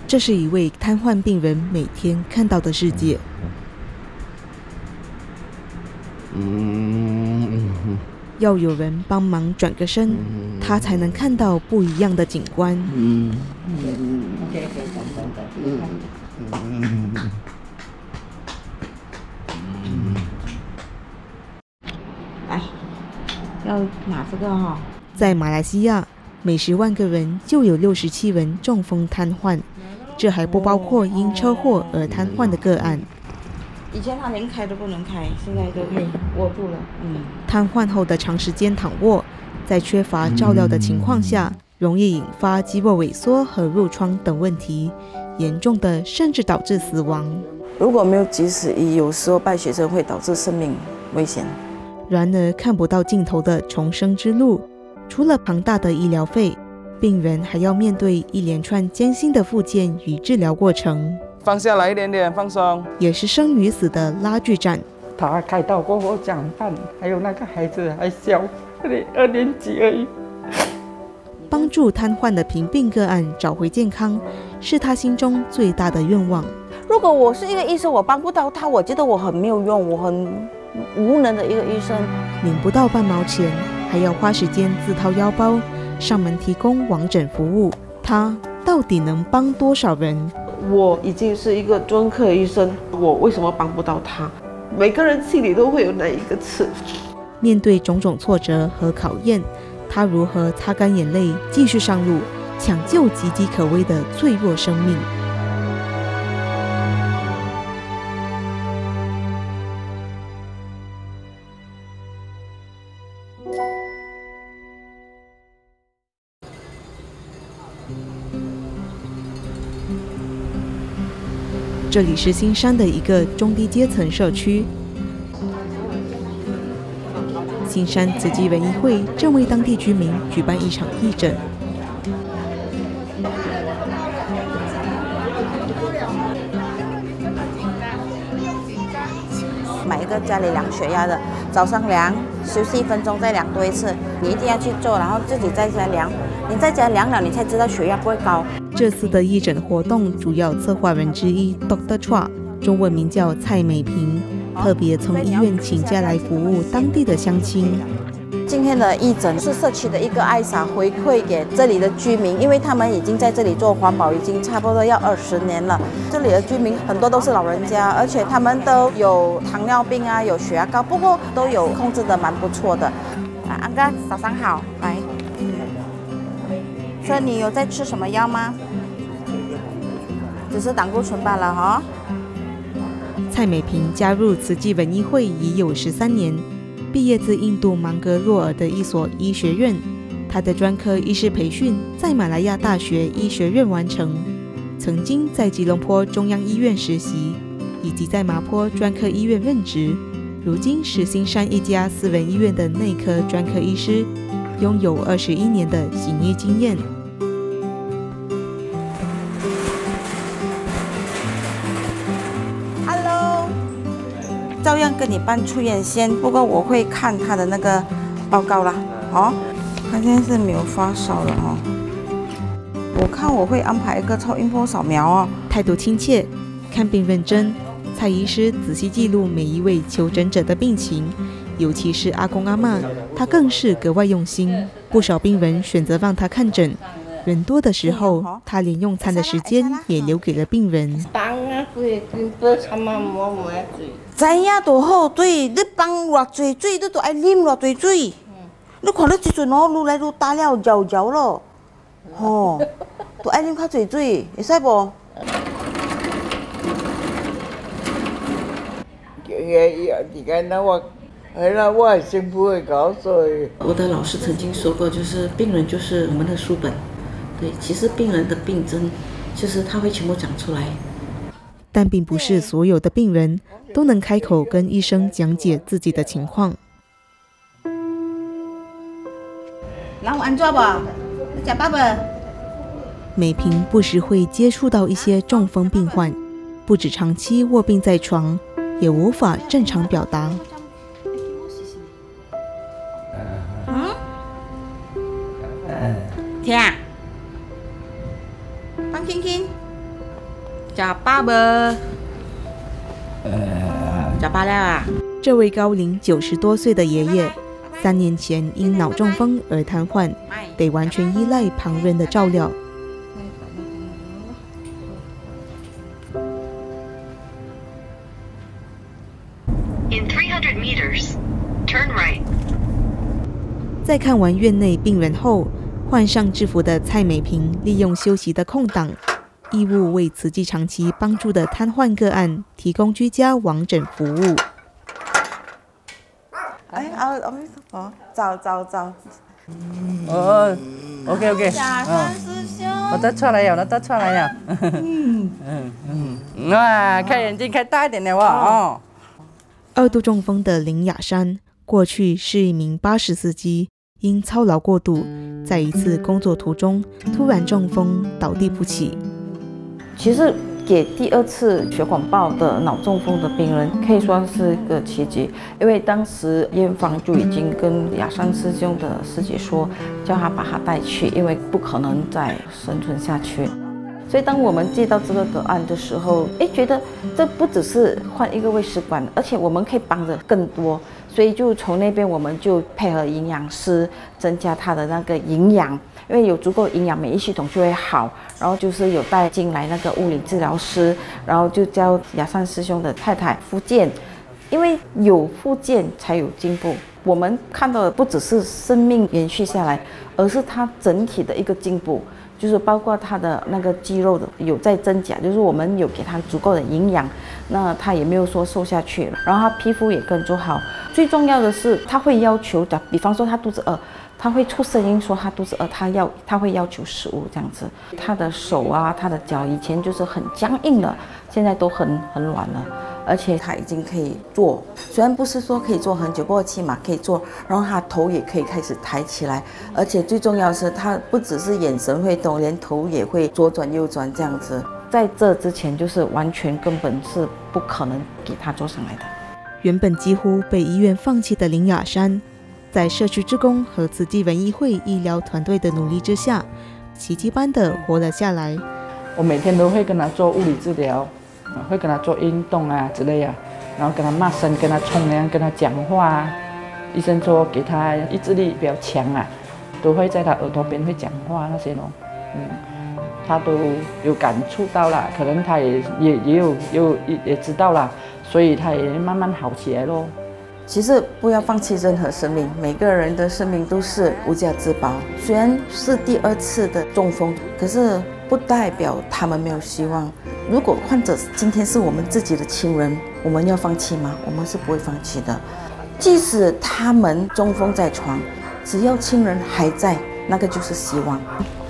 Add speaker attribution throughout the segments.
Speaker 1: 这是一位瘫痪病人每天看到的世界。要有人帮忙转个身，他才能看到不一样的景观。
Speaker 2: 来，要拿这个哈。
Speaker 1: 在马来西亚，每10万个人就有67人中风瘫痪，这还不包括因车祸而瘫痪的个案。
Speaker 2: 以前他连开都不能开，现在都可以握住了。
Speaker 1: 瘫痪后的长时间躺卧，在缺乏照料的情况下，容易引发肌肉萎缩和褥疮等问题，严重的甚至导致死亡。
Speaker 2: 如果没有及时医，有时候败血症会导致生命危险。
Speaker 1: 然而看不到尽头的重生之路，除了庞大的医疗费，病人还要面对一连串艰辛的复健与治疗过程。
Speaker 3: 放下来一点点，放松。
Speaker 1: 也是生与死的拉锯战。
Speaker 4: 他开刀过后讲办，还有那个孩子还小，2年级而已。
Speaker 1: 帮助瘫痪的贫病个案找回健康，是他心中最大的愿望。
Speaker 2: 如果我是一个医生，我帮不到他，我觉得我很没有用，我很无能的一个医生。
Speaker 1: 领不到半毛钱，还要花时间自掏腰包上门提供网诊服务，他到底能帮多少人？
Speaker 5: 我已经是一个专科医生，我为什么帮不到他？每个人心里都会有那一个刺。
Speaker 1: 面对种种挫折和考验，他如何擦干眼泪，继续上路，抢救岌岌可危的脆弱生命？这里是新山的一个中低阶层社区。新山慈济文艺会正为当地居民举办一场义诊。
Speaker 2: 买一个家里量血压的，早上量，休息1分钟再量多一次，你一定要去做，然后自己在家量。你在家量了，你才知道血压不会高。
Speaker 1: 这次的义诊活动主要策划人之一 Dr. Chua， 中文名叫蔡美萍，特别从医院请假来服务当地的乡亲。
Speaker 2: 今天的义诊是社区的一个爱洒回馈给这里的居民，因为他们已经在这里做环保已经差不多要20年了。这里的居民很多都是老人家，而且他们都有糖尿病啊，有血压高，不过都有控制的蛮不错的。安哥，早上好，来。所以你有在吃什么药吗？只是胆固醇罢了哈。
Speaker 1: 蔡美萍加入慈济文艺会已有13年，毕业自印度芒格洛尔的一所医学院。她的专科医师培训在马来亚大学医学院完成，曾经在吉隆坡中央医院实习，以及在麻坡专科医院任职。如今是新山一家私人医院的内科专科医师，拥有21年的行医经验。
Speaker 2: 照样跟你办出院先，不过我会看他的那个报告啦。哦，他现在是没有发烧了哦。我看我会安排一个超音波扫描哦。
Speaker 1: 态度亲切，看病认真。蔡医师仔细记录每一位求诊者的病情，尤其是阿公阿嬷，他更是格外用心。不少病人选择让他看诊，人多的时候，他连用餐的时间也留给了病人。
Speaker 2: 知影就好，对，你放偌济水，你就爱啉偌济水。你看你即阵哦，愈来愈大了，摇摇咯，吼，就爱啉较济水，会使无？
Speaker 6: 我的老师曾经说过，就是病人就是我们的书本，对，其实病人的病症，就是他会全部讲出来。
Speaker 1: 但并不是所有的病人都能开口跟医生讲解自己的情况。
Speaker 2: 人有安怎无？你食饱无？
Speaker 1: 美萍不时会接触到一些中风病患，不止长期卧病在床，也无法正常表达。
Speaker 2: 听，放轻轻。
Speaker 6: 假爸爸，假爸了啊！
Speaker 1: 这位高龄90多岁的爷爷，3年前因脑中风而瘫痪，得完全依赖旁人的照料。
Speaker 7: In 300 meters, turn right.
Speaker 1: 在看完院内病人后，换上制服的蔡美萍利用休息的空档，义务为慈济长期帮助的瘫痪个案提供居家往诊服务。
Speaker 2: 走。
Speaker 3: 哦，OK，
Speaker 2: 假山师兄，
Speaker 3: 我带出来了，哇，开眼睛开大一点的哇哦。
Speaker 1: 2度中风的林雅珊，过去是一名巴士司机，因操劳过度，在一次工作途中突然中风倒地不起。
Speaker 2: 其实给第2次血管爆的脑中风的病人，可以说是一个奇迹，因为当时院方就已经跟雅山师兄的师姐说，叫他把他带去，因为不可能再生存下去。所以当我们接到这个个案的时候，觉得这不只是换一个胃食管，而且我们可以帮的更多，所以就从那边我们就配合营养师增加他的那个营养，因为有足够营养，免疫系统就会好。然后就是有带进来那个物理治疗师，然后就教雅善师兄的太太复健，因为有复健才有进步。我们看到的不只是生命延续下来，而是他整体的一个进步。就是包括他的那个肌肉的有在增加，就是我们有给他足够的营养，那他也没有说瘦下去，然后他皮肤也更做好。最重要的是他会要求的，比方说他肚子饿，他会出声音说他肚子饿，他会要求食物这样子。他的手啊，他的脚以前就是很僵硬的，现在都很软了。而且他已经可以坐，虽然不是说可以坐很久，不过起码可以坐，然后他头也可以开始抬起来，而且最重要的是他不只是眼神会动，连头也会左转右转这样子。在这之前就是完全根本是不可能给他坐上来的。
Speaker 1: 原本几乎被医院放弃的林雅珊，在社区志工和慈济文艺会医疗团队的努力之下，奇迹般的活了下来。
Speaker 4: 我每天都会跟他做物理治疗，会跟他做运动啊之类啊，然后跟他骂声，跟他冲凉，跟他讲话啊。医生说给他意志力比较强啊，都会在他耳朵边会讲话那些咯，他都有感触到了，可能他也知道了，所以他也慢慢好起来咯。
Speaker 2: 其实不要放弃任何生命，每个人的生命都是无价之宝。虽然是第2次的中风，可是不代表他们没有希望。如果患者今天是我们自己的亲人，我们要放弃吗？我们是不会放弃的。即使他们中风在床，只要亲人还在，那个就是希望。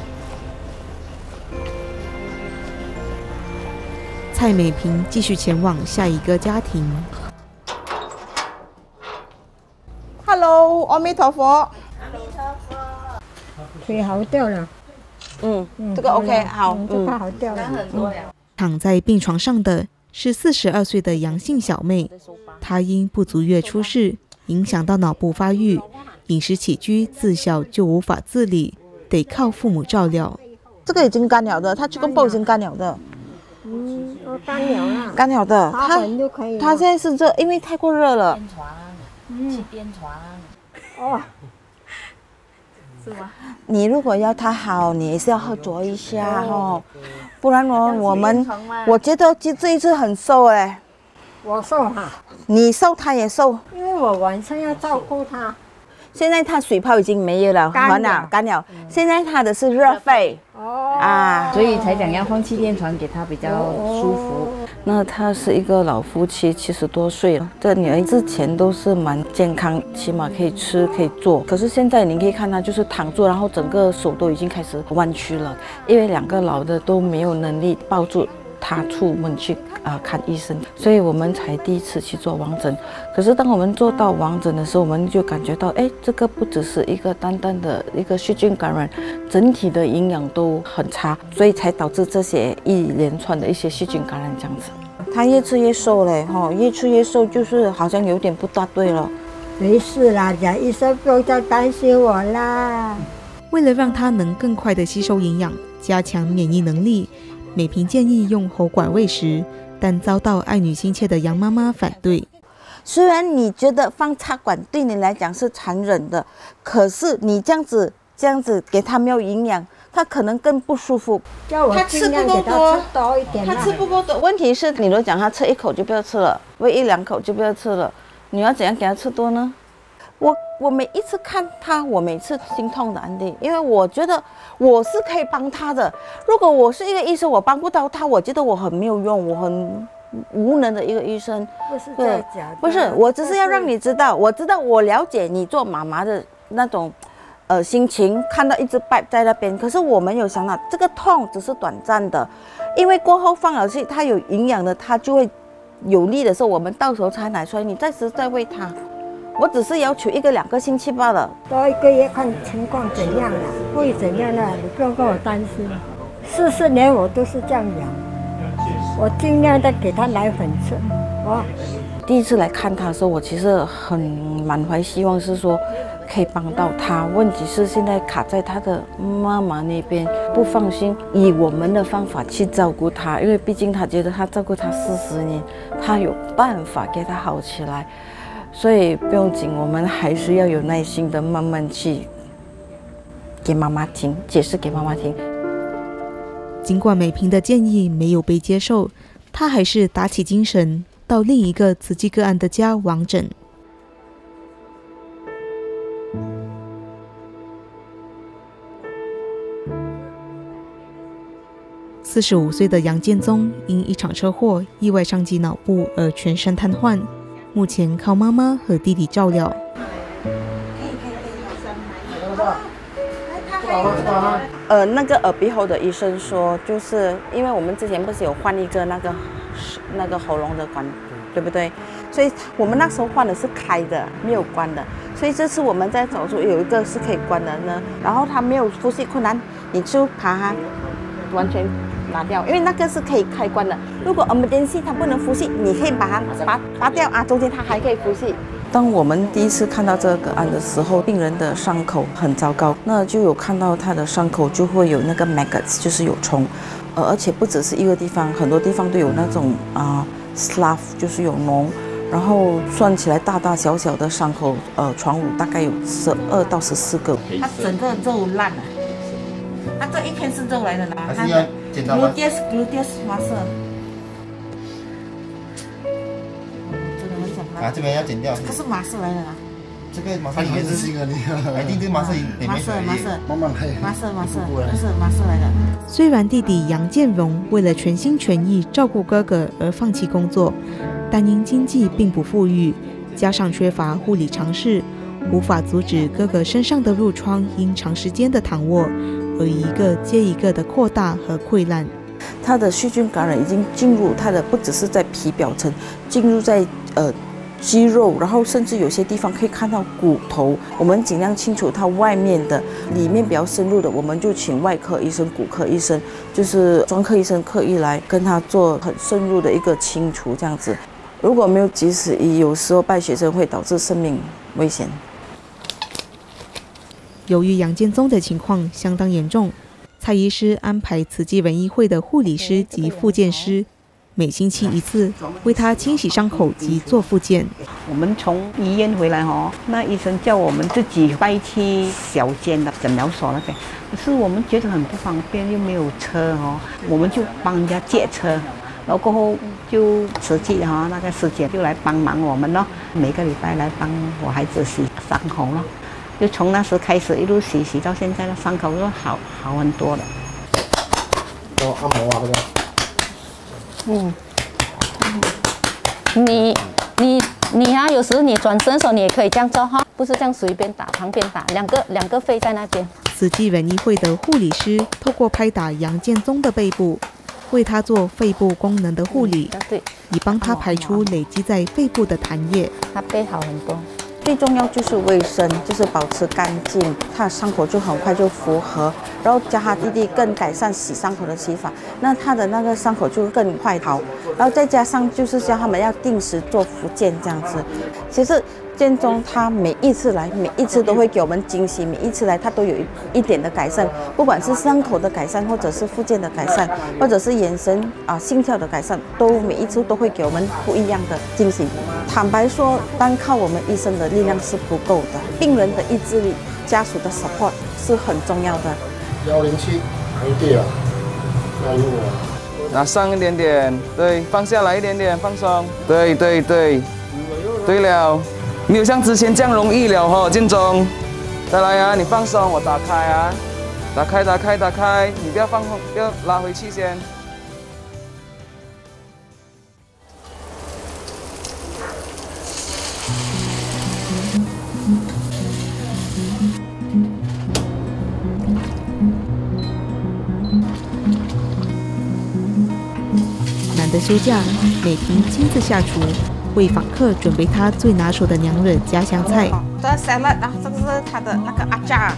Speaker 1: 蔡美萍继续前往下一个家庭。
Speaker 8: Hello， 阿弥陀佛。腿好掉了。
Speaker 2: 这个 OK 好，
Speaker 8: 这个好掉了。
Speaker 1: 躺在病床上的是42岁的杨姓小妹，她因不足月出世，影响到脑部发育，饮食起居自小就无法自理，得靠父母照料。
Speaker 2: 这个已经干了的，他去跟报已经干了的。
Speaker 8: 干了了。
Speaker 2: 干了的，他现在是热，因为太过热了。
Speaker 6: 去颠床。
Speaker 8: 哦。
Speaker 6: 是吗？
Speaker 2: 你如果要他好，你也是要喝着一下哦，不然我觉得这一次很瘦哎。
Speaker 8: 我瘦哈。
Speaker 2: 你瘦他也瘦。
Speaker 8: 因为我晚上要照顾他。
Speaker 2: 现在他水泡已经没有了，干了。现在他的是热肺。
Speaker 9: 所以才讲要放弃电床给他比较舒服。
Speaker 2: 那他是一个老夫妻，70多岁了。这女儿之前都是蛮健康，起码可以吃可以坐。可是现在你可以看她就是躺住，然后整个手都已经开始弯曲了，因为2个老的都没有能力抱住他出门去看医生，所以我们才第1次去做网诊。可是当我们做到网诊的时候，我们就感觉到，这个不只是一个单单的一个细菌感染，整体的营养都很差，所以才导致这些一连串的一些细菌感染这样子。他越吃越瘦嘞，越吃越瘦，就是好像有点不大对了。
Speaker 8: 没事啦，蒋医生不用再担心我啦。
Speaker 1: 为了让他能更快地吸收营养，加强免疫能力， 美萍建议用喉管喂食，但遭到爱女心切的杨妈妈反对。
Speaker 2: 虽然你觉得放插管对你来讲是残忍的，可是你这样子给他没有营养，他可能更不舒服。
Speaker 8: 叫我尽量给他吃多一点。
Speaker 2: 他吃不够多。问题是，你都讲他吃1口就不要吃了，喂1、2口就不要吃了，你要怎样给他吃多呢？我每一次看他，我每次心痛的，安迪，因为我觉得我是可以帮他的。如果我是一个医生，我帮不到他，我觉得我很没有用，我很无能的一个医生。
Speaker 8: 不是这样讲，
Speaker 2: 不是，我只是要让你知道，我了解你做妈妈的那种心情，看到一只败在那边，可是我们有想到这个痛只是短暂的，因为过后放了去，它有营养的，它就会有力的时候，我们到时候才拿出来，你再喂它。我只是要求1个2个星期罢了，
Speaker 8: 多1个月看情况怎样了，会怎样了，你不用跟我担心。40年我都是这样养，我尽量的给他奶粉吃。
Speaker 2: 第一次来看他的时候，我其实满怀希望，是说可以帮到他。问题是现在卡在他的妈妈那边，不放心以我们的方法去照顾他，因为毕竟他觉得他照顾他40年，他有办法给他好起来。所以不用紧，我们还是要有耐心的慢慢去给妈妈听，解释给妈妈听。
Speaker 1: 尽管美萍的建议没有被接受，她还是打起精神到另一个慈济个案的家望诊。45岁的杨建宗因一场车祸意外伤及脑部而全身瘫痪，目前靠妈妈和弟弟照料。
Speaker 2: 那个耳鼻喉的医生说，就是因为我们之前不是有换一个那个喉咙的管，对不对？所以我们那时候换的是开的，没有关的。所以这次我们在手术有一个是可以关的呢，然后他没有呼吸困难，你就把它完全拿掉，因为那个是可以开关的。如果emergency它不能呼吸，你可以把它拔掉啊，中间它还可以呼吸。当我们第一次看到这个案的时候，病人的伤口很糟糕，那就有看到他的伤口就会有那个 maggots， 就是有虫，而且不只是一个地方，很多地方都有那种slough， 就是有脓，然后算起来大大小小的伤口，床褥大概有12到14个。它整个肉烂了，它这一片是肉来的啦，
Speaker 10: 还是要剪刀吗
Speaker 2: ？gluteus muscle。
Speaker 10: 啊，这边要剪掉。
Speaker 2: 它是麻色来的啦。
Speaker 10: 这个麻色里面是一个那个，一定对麻色里面
Speaker 2: 麻色，
Speaker 10: 慢慢配。
Speaker 2: 麻色，这是麻色来的。
Speaker 1: 虽然弟弟杨建荣为了全心全意照顾哥哥而放弃工作，但因经济并不富裕，加上缺乏护理常识，无法阻止哥哥身上的褥疮因长时间的躺卧而一个接一个的扩大和溃烂。
Speaker 2: 他的细菌感染已经进入他的，不只是在皮表层，进入在肌肉，然后甚至有些地方可以看到骨头。我们尽量清除它外面的，里面比较深入的，我们就请外科医生、骨科医生，就是专科医生刻意来跟他做很深入的一个清除，这样子。如果没有及时医，有时候败血症会导致生命危险。
Speaker 1: 由于杨建宗的情况相当严重，蔡医师安排慈济人医会的护理师及复健师每星期1次为他清洗伤口及做复健。
Speaker 11: 我们从医院回来那医生叫我们自己带去小间的诊疗所那边，可是我们觉得很不方便，又没有车我们就帮人家借车，然后过后就慈济那个师姐就来帮忙我们每个礼拜来帮我孩子洗伤口就从那时开始一路洗到现在，伤口都好很多了。
Speaker 10: 按摩啊，
Speaker 12: 你有时你转身的时候你也可以这样做不是这样随便打，旁边打两个肺在那边。
Speaker 1: 慈济人医会的护理师透过拍打杨建宗的背部，为他做肺部功能的护理，以帮他排出累积在肺部的痰液。
Speaker 12: 他背好很多。
Speaker 2: 最重要就是卫生，就是保持干净，他的伤口就很快就复合，然后教他弟弟更改善洗伤口的洗法，那他的那个伤口就更快好，然后再加上就是教他们要定时做复健这样子。其实建中他每一次来，每一次都会给我们惊喜，每一次来他都有一点的改善，不管是伤口的改善，或者是复健的改善，或者是眼神心跳的改善，都每一次都会给我们不一样的惊喜。坦白说，单靠我们医生的力量是不够的，病人的意志力、家属的 support 是很重要的。
Speaker 10: 107，对啊，那如果
Speaker 13: 拿上一点点，对，放下来一点点，放松，对对对，对了，没有像之前这样容易了哈，建中，再来啊，你放松，我打开啊，打开打开打开，你不要放，不要拉回去先。
Speaker 1: 难得休假，美萍亲自下厨，为访客准备她最拿手的娘惹家乡菜。
Speaker 2: 这 salad 啊，这个是它的那个阿扎。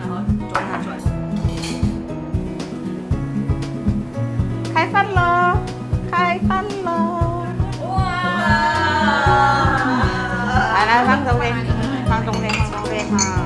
Speaker 2: 开饭喽！开饭喽！哇！来放中间，放中间，放中间哈。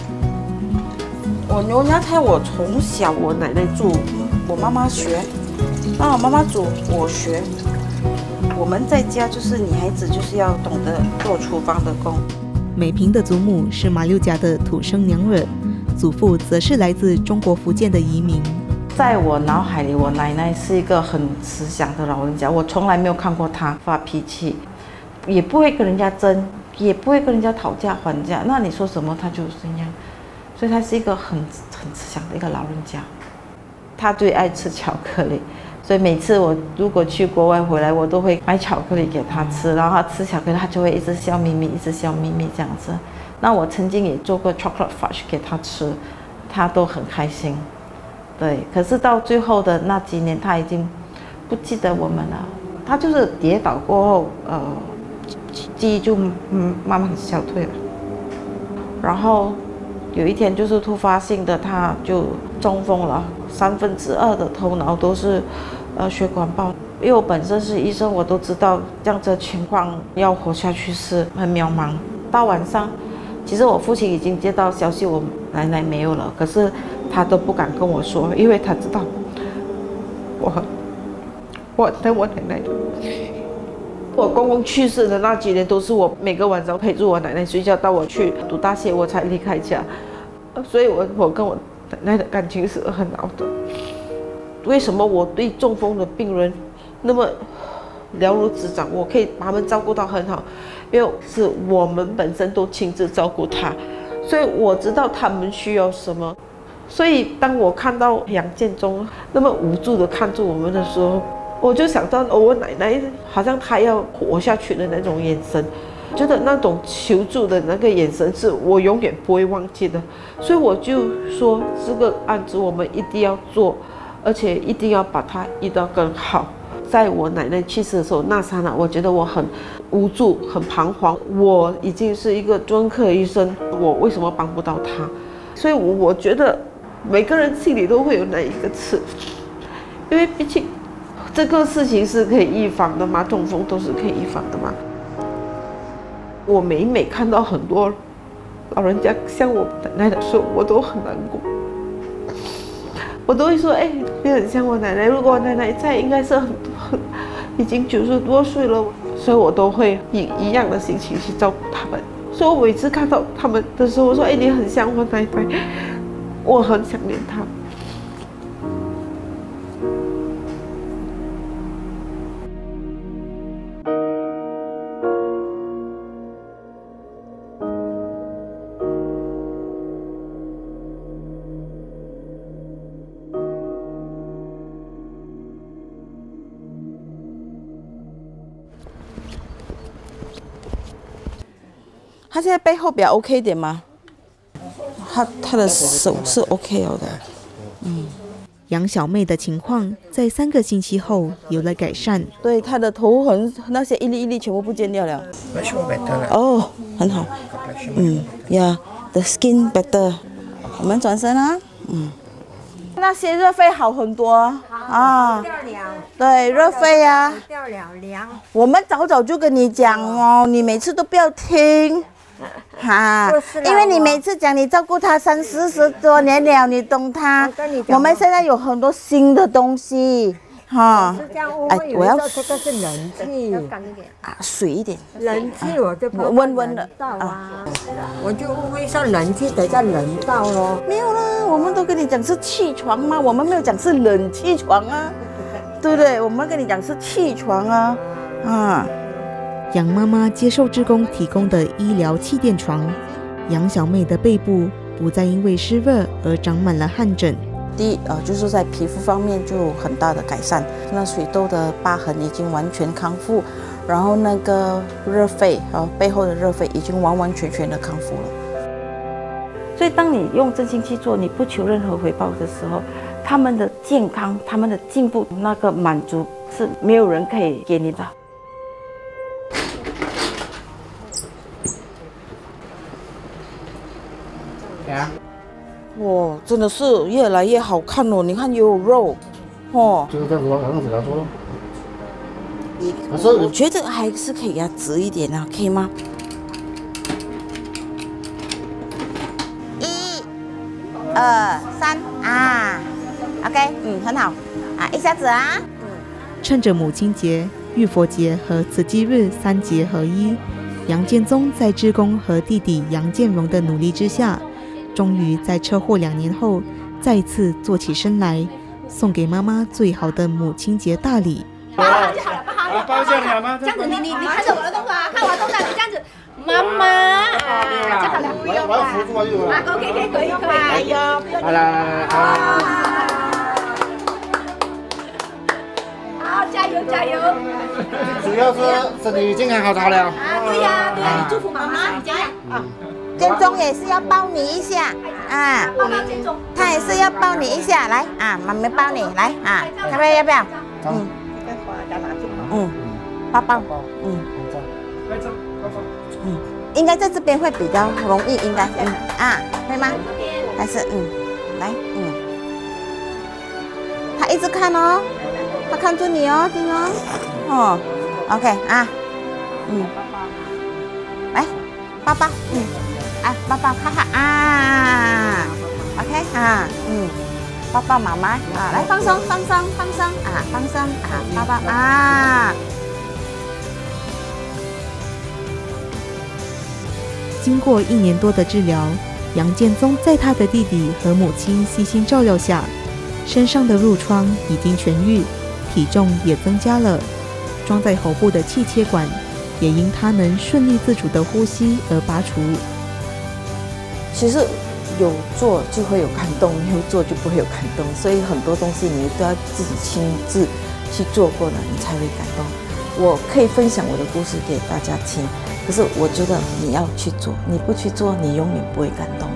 Speaker 2: 我牛娘菜我从小我奶奶煮，我妈妈学。那我妈妈煮，我学。我们在家就是女孩子，就是要懂得做厨房的工。
Speaker 1: 美萍的祖母是马六甲的土生娘惹，祖父则是来自中国福建的移民。
Speaker 2: 在我脑海里，我奶奶是一个很慈祥的老人家，我从来没有看过她发脾气，也不会跟人家争，也不会跟人家讨价还价。那你说什么，她就是这样。所以她是一个很慈祥的一个老人家。她最爱吃巧克力。所以每次我如果去国外回来，我都会买巧克力给他吃，然后他吃巧克力，他就会一直笑眯眯，一直笑眯眯这样子。那我曾经也做过 chocolate fudge 给他吃，他都很开心。对，可是到最后的那几年，他已经不记得我们了。他就是跌倒过后，记忆就慢慢消退了。然后有一天就是突发性的，他就中风了，2/3的头脑都是血管爆。因为我本身是医生，我都知道这样子的情况要活下去是很渺茫。到晚上，其实我父亲已经接到消息，我奶奶没有了，可是他都不敢跟我说，因为他知道我等我奶奶的。我公公去世的那几年，都是我每个晚上陪着我奶奶睡觉，到我去读大学我才离开家。所以我跟我奶奶的感情是很好的。为什么我对中风的病人那么了如指掌？我可以把他们照顾到很好，因为是我们本身都亲自照顾他，所以我知道他们需要什么。所以当我看到杨建中那么无助的看着我们的时候，我就想到我奶奶好像她要活下去的那种眼神，觉得那种求助的那个眼神是我永远不会忘记的。所以我就说这个案子我们一定要做，而且一定要把它医到更好。在我奶奶去世的时候，那刹那我觉得我很无助、很彷徨。我已经是一个专科医生，我为什么帮不到她？所以我觉得每个人心里都会有那一个刺，因为毕竟这个事情是可以预防的嘛，中风都是可以预防的嘛。我每看到很多老人家像我奶奶的时候，我都很难过。我都会说，你很像我奶奶。如果我奶奶在，应该是已经90多岁了，所以我都会以一样的心情去照顾他们。所以我每次看到他们的时候，我说，你很像我奶奶，我很想念她。他现在背后比较 OK 一点吗？他的手是 OK 了的。
Speaker 1: 杨小妹的情况在3个星期后有了改善。
Speaker 2: 对，她的头痕那些一粒一粒全部不见掉了。哦，很好。the skin better。我们转身啊。那些热肺好很多啊。对，热肺啊。我们早就跟你讲哦，你每次都不要听。 哈，因为你每次讲你照顾他30-40多年了，你懂他。我们现在有很多新的东西，哈。
Speaker 8: 哎，我要这个是冷气
Speaker 2: 啊，水一点。
Speaker 8: 冷气我就不
Speaker 2: 温温的
Speaker 8: 啊，我就误会上冷气等下冷到咯。
Speaker 2: 没有啦，我们都跟你讲是气床嘛，我们没有讲是冷气床啊，对不对？我们跟你讲是气床啊，啊。
Speaker 1: 杨妈妈接受志工提供的医疗气垫床，杨小妹的背部不再因为湿热而长满了汗疹。
Speaker 2: 第一就是在皮肤方面就有很大的改善，那水痘的疤痕已经完全康复，然后那个热痱背后的热痱已经完完全全的康复了。所以当你用真心去做，你不求任何回报的时候，他们的健康、他们的进步，那个满足是没有人可以给你的。哇，真的是越来越好看哦！你看有肉，哦，
Speaker 10: 就是这样子咯，这样子给他做咯。
Speaker 2: 我觉得还是可以给它直一点啊，可以吗？1、2、3啊 ，OK， 很好啊，一下子啊。
Speaker 1: 趁着母亲节、浴佛节和慈济日3节合一，杨建宗在志工和弟弟杨建荣的努力之下，终于在车祸2年后再次坐起身来，送给妈妈最好的母亲节大礼。
Speaker 14: 抱好就好了，抱好了，抱一下你好吗？这样子，你看着我的动作啊，看我的动作，你这样子，妈妈啊，就好了，不用了。啊，OK，可以，哎呦，来，好，加油加油！
Speaker 10: 主要是身体健康好就好了。
Speaker 14: 啊，对呀，你祝福妈妈，你这样啊。
Speaker 2: 建中也是要抱你一下啊，他也是要抱你一下，来啊，妈妈抱你来啊，要不要？抱，应该在这边会比较容易，应该会吗？还是来他一直看哦，他看住你哦，听哦，OK 啊，来抱，抱看看啊 ，OK 啊，抱妈妈啊，来放松啊，放松啊，抱啊。
Speaker 1: 经过1年多的治疗，杨建宗在他的弟弟和母亲悉心照料下，身上的褥疮已经痊愈，体重也增加了，装在喉部的气切管也因他能顺利自主的呼吸而拔除。
Speaker 2: 其实有做就会有感动，没有做就不会有感动，所以很多东西你都要自己亲自去做过了，你才会感动。我可以分享我的故事给大家听，可是我觉得你要去做，你不去做，你永远不会感动。